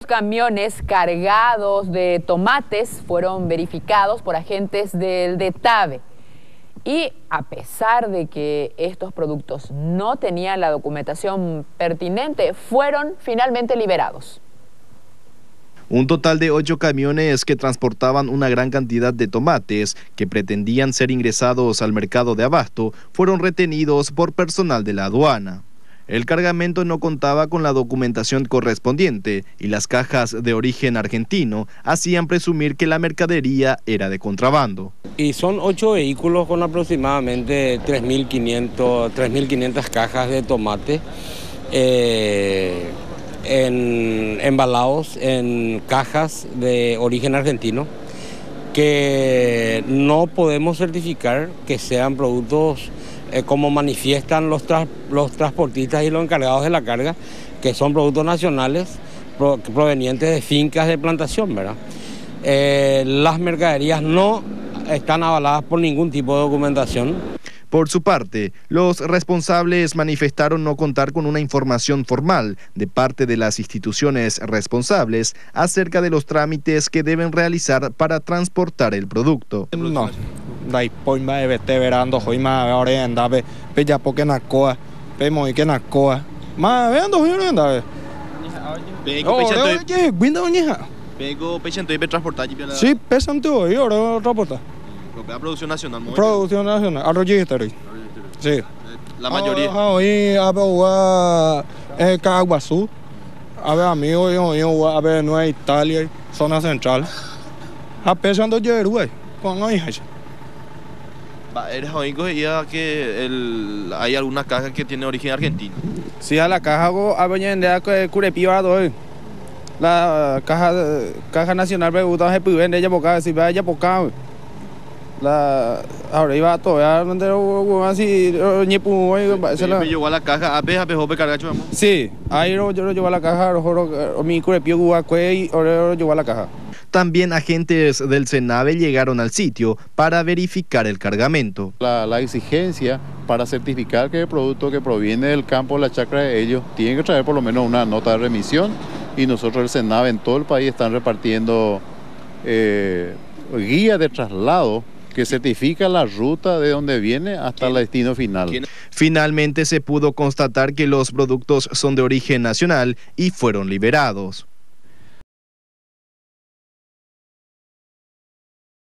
camiones cargados de tomates fueron verificados por agentes del DETAVE. Y a pesar de que estos productos no tenían la documentación pertinente, fueron finalmente liberados. Un total de 8 camiones que transportaban una gran cantidad de tomates que pretendían ser ingresados al mercado de abasto fueron retenidos por personal de la aduana. El cargamento no contaba con la documentación correspondiente y las cajas de origen argentino hacían presumir que la mercadería era de contrabando. Y son 8 vehículos con aproximadamente 3.500 cajas de tomate embalados en cajas de origen argentino que no podemos certificar que sean productos como manifiestan los transportistas y los encargados de la carga, que son productos nacionales provenientes de fincas de plantación, ¿verdad? Las mercaderías no están avaladas por ningún tipo de documentación. Por su parte, los responsables manifestaron no contar con una información formal de parte de las instituciones responsables acerca de los trámites que deben realizar para transportar el producto. No, dai poima evete verando hoima ahora andave pella porque na coa pemo que na coa ma vendo hoy andave Pego pechento y transportar. Sí, pesante hoy ahora transportar. Producción nacional. Producción nacional, arroyista. Sí. La mayoría. Hoy a Caguazú, a ver amigo, a ver Nueva Italia, zona central. A pesando de Uruguay, con hoy. ¿Eres hoy que hay alguna caja que tiene origen argentino? Sí, a la caja a venir que Curepío hoy. La caja nacional pregunta se puede vender ya poca, si vaya poca. La ahora iba a todavía así me llevó a la caja sí, ahí yo lo llevo a la caja, mi curepio y ahora lo llevo a la caja. También agentes del SENAVE llegaron al sitio para verificar el cargamento. La exigencia para certificar que el producto que proviene del campo de la chacra de ellos tiene que traer por lo menos una nota de remisión, y nosotros el SENAVE en todo el país están repartiendo guías de traslado que certifica la ruta de donde viene hasta el destino final. Finalmente se pudo constatar que los productos son de origen nacional y fueron liberados.